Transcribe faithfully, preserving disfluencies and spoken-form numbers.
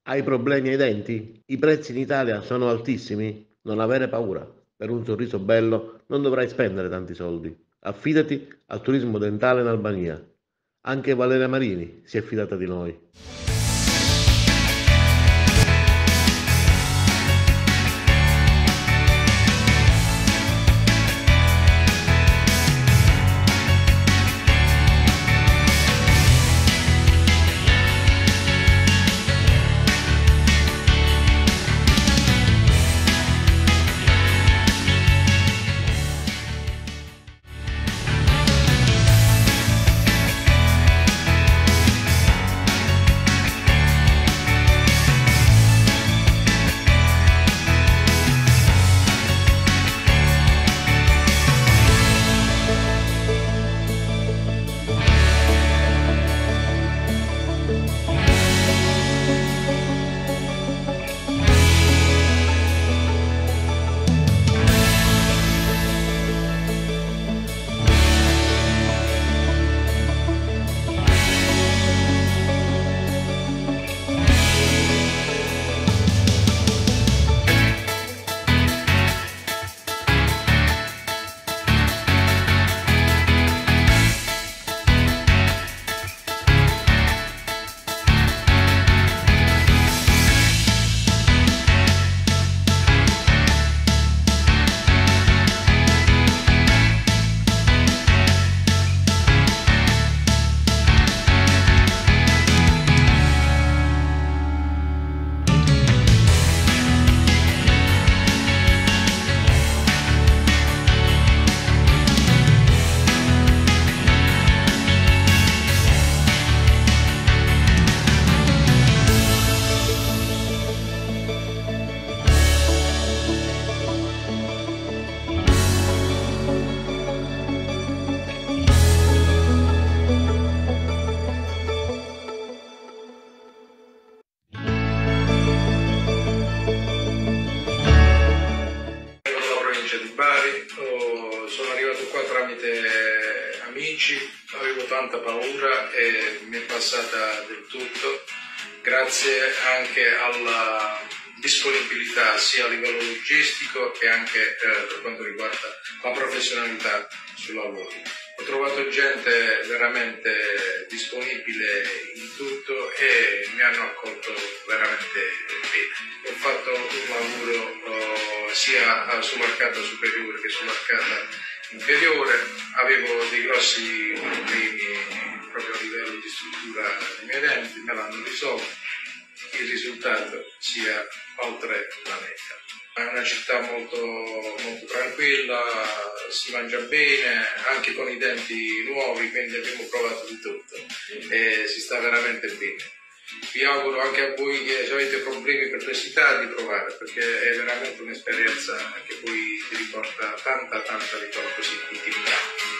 Hai problemi ai denti? I prezzi in Italia sono altissimi? Non avere paura. Per un sorriso bello non dovrai spendere tanti soldi. Affidati al turismo dentale in Albania. Anche Valeria Marini si è fidata di noi. Di Bari, oh, sono arrivato qua tramite amici, avevo tanta paura e mi è passata del tutto, grazie anche alla disponibilità sia a livello logistico che anche eh, per quanto riguarda la professionalità sul lavoro. Ho trovato gente veramente disponibile in tutto e mi hanno accolto veramente bene. Ho fatto un lavoro oh, sia sull'arcata superiore che sull'arcata inferiore, avevo dei grossi problemi proprio a livello di struttura dei miei denti, me l'hanno risolto, il risultato sia oltre la meta. È una città molto, molto tranquilla, si mangia bene, anche con i denti nuovi, quindi abbiamo provato di tutto e si sta veramente bene. Vi auguro anche a voi che se avete problemi e perplessità di provare, perché è veramente un'esperienza che poi ti riporta tanta tanta ritorno positività.